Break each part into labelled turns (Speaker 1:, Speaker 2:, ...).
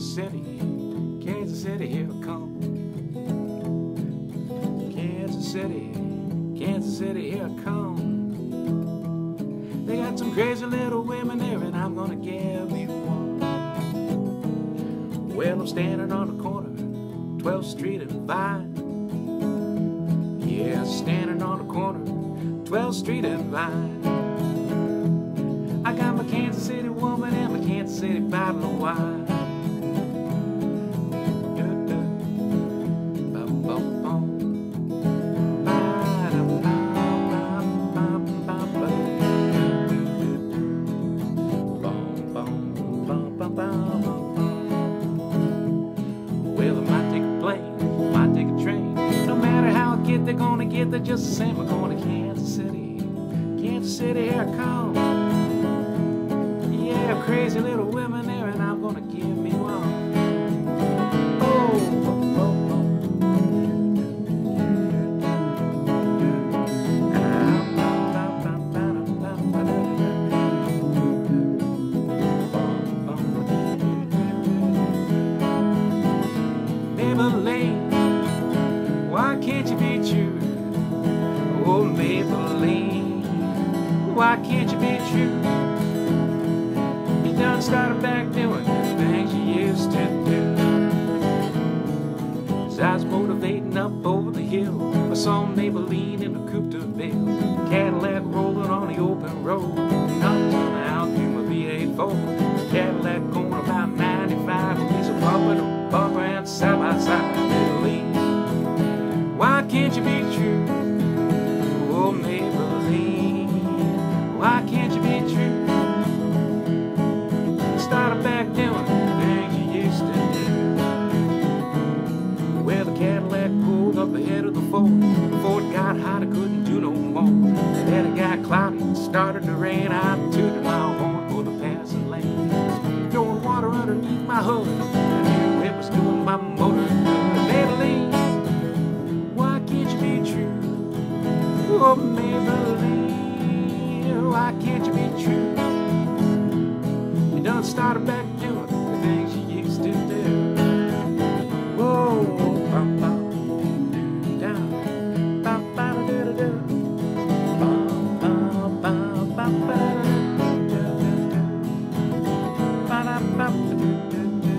Speaker 1: Kansas City, here I come. Kansas City, here I come. They got some crazy little women there, and I'm gonna give you one. Well, I'm standing on the corner, 12th Street and Vine. Yeah, standing on the corner, 12th Street and Vine. I got my Kansas City woman and my Kansas City bottle of wine. Well, I might take a plane, might take a train. No matter how I get, they're gonna get there just the same. I'm going to Kansas City, here I come. Yeah, crazy little women there, and I'm gonna give me one. Maybelline, why can't you be true? Oh, Maybelline, why can't you be true? You done started back doing the things you used to do. As I was motivating up over the hill, I saw Maybelline in a coupe de ville, Cadillac rolling on the open road, knocked out through my V8 Cadillac going about 95, a piece of bumper to bumper and side by side. Maybelline, why can't you be true? Oh, Maybelline, why can't you be true? Started back doing the things you used to do. Well, the Cadillac pulled up ahead of the Ford. The Ford got hot, I couldn't do no more. Then it got cloudy, it started to rain. I tooted my horn for the passing lane, throwing water underneath my hood. I knew it was doing my motor good. Maybelline, why can't you be true? Oh, Maybelline, why can't you be true? You done started back doing the things you used to do. Whoa, bum, bum, down, bum, bum, do, do, do. Bum, bum, bum, bum, ba, do, do, do. Ba, da, bum, do, do, do.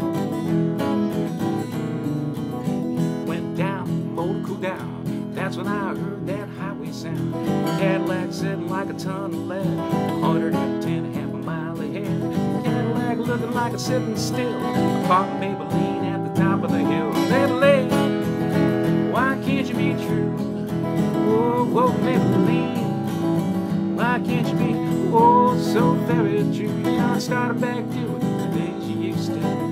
Speaker 1: Went down, motor cooled down. That's when I heard that highway sound. Cadillac sitting like a ton of lead, 110, half a mile ahead. Cadillac looking like a sitting still. I parked Maybelline at the top of the hill. Maybelline, why can't you be true? Whoa, whoa, Maybelline, why can't you be, oh, so very true? You know, I started back doing the things you used to do.